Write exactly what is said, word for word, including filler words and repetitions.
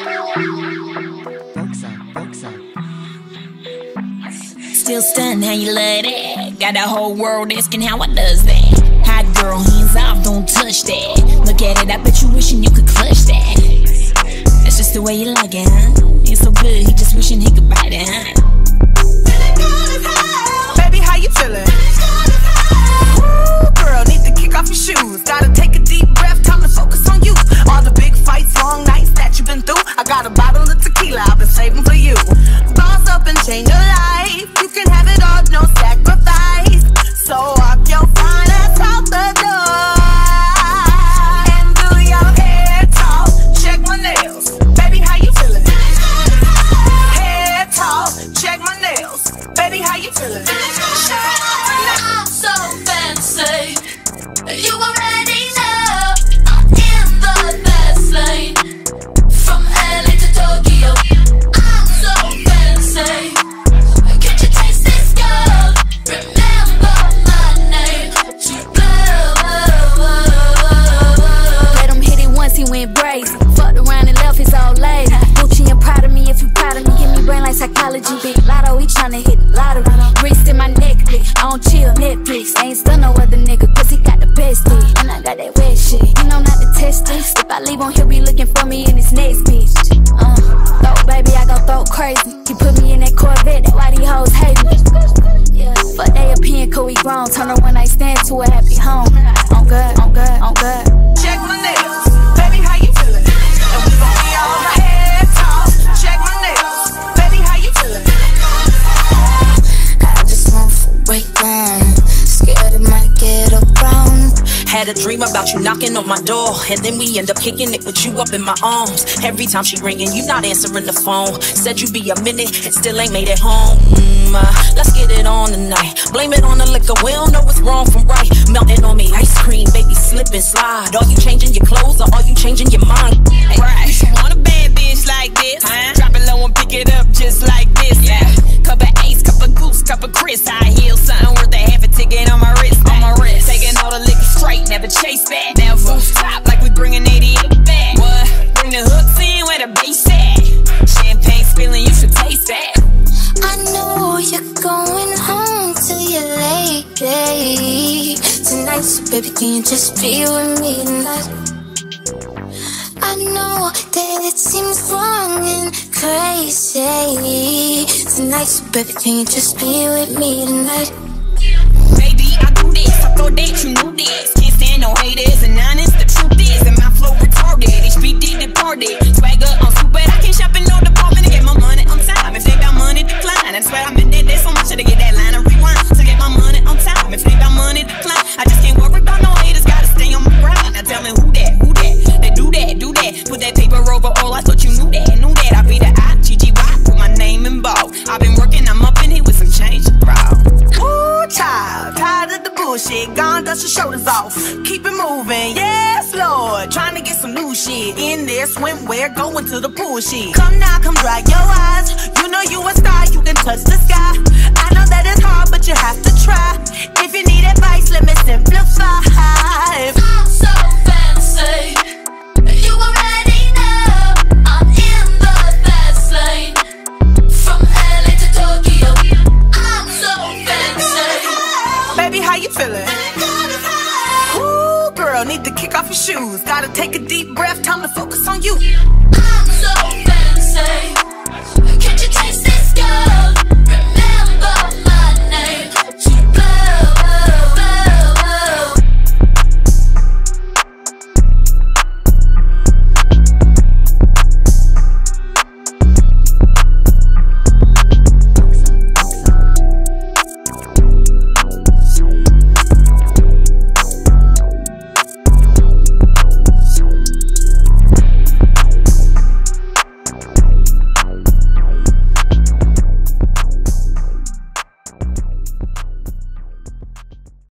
Still stunned how you love that. Got the whole world asking how I does that. Hot girl, hands off, don't touch that. Look at it, I bet you wishing you could clutch that. That's just the way you like it, huh? It's so good, he just wishing he could bite it, huh? Baby, how you feeling? Ooh, girl, need to kick off your shoes. Gotta take a deep breath, time to focus on you. All the big fights, long nights that you've been through. I got a bottle of tequila I've been saving for you. Boss up and change your life. You can have it all, no sacrifice. So up your fine ass out the door and do your hair talk. Check my nails. Baby, how you feeling? Hair talk. Check my nails. Baby, how you feeling? I'm so fancy. You already know I'm in the fast lane. From L A to Tokyo, I'm so fancy. Can't you taste this girl? Remember my name. You Let him hit it once, he went brazy. Fucked around and left his old lady. Gucci and proud of me if you proud of me. Give me brain like psychology. Big Latto, he tryna hit the lottery. Wrist in my necklace, I don't chill Netflix. I ain't still no other nigga, cause he got the best dick. And I got that wet shit, you know not to test this. If I leave on, he'll be looking for me in his next bitch. Uh, throw baby, I gon' throw crazy. He put me in that Corvette, that's why these hoes hate me. Yeah, but they opinion, cool, we grown. Turn her when I stand to a happy home. On good, on good, on good. Check my nails. Baby, how you feeling? And we gon' be all my head talk. Check my nails. Baby, how you feeling? I just want to break down. Scared it might get around. Had a dream about you knocking on my door, and then we end up kicking it with you up in my arms. Every time she ringing, you not answering the phone. Said you be a minute and still ain't made it home. Mm, uh, let's get it on tonight. Blame it on the liquor, we don't know what's wrong from right. Melting on me, ice cream, baby, slip and slide. Are you changing your clothes or are you changing your mind? Hey, right. You want a bad bitch like this? Huh? Drop it low and pick it up just like this. Yeah. Cup of Ace, cup of Goose, cup of Chris. High heels, something worth a half a ticket on my wrist. On my wrist. Taking all the liquor straight, never chase that. Now rooftop like we bringing eighty-eight back. What? Bring the hooks in where the bass at. Champagne spilling, you should taste that. I know you're going home to your lady tonight, so baby, can you just be with me tonight? I know that it seems wrong and crazy tonight, so baby, can you just be with me tonight? Baby, I do this, I thought that you knew this. Can't stand no haters and honest, the truth is, and my flow retarded. H B D departed, swagger on stupid. I can't shop in no department to get my money on time. If they got money, decline. That's why I meant that there's so much to get that line of rewind. To get my money on time. If they got money, decline. I just can't worry about no haters, gotta stay on my grind. Now tell me who that, who that? They do that, do that. Put that paper over all, I thought you knew that, knew that. I be the I G G Y, put my name in bold. I've been working, I'm up in here with some change to throw. Ooh, child, tired of the bullshit. Gone, dust your shoulders off. Keep it moving, yes, Lord. Trying to get some new shit in there, swimwear, going to the pool shit. Come now, come dry your eyes. You know you a star, you can touch the sky. I know that it's hard, but you have to try. If you need advice, let me simplify. I'm so fancy.